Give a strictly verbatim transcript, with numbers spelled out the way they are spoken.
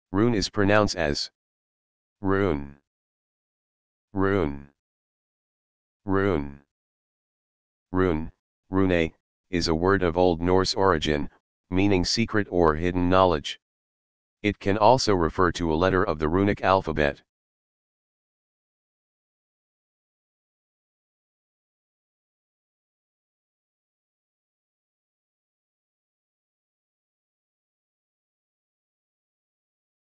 Rune is pronounced as rune, rune, rune. Rune, roo-nay, is a word of Old Norse origin, meaning secret or hidden knowledge. It can also refer to a letter of the runic alphabet.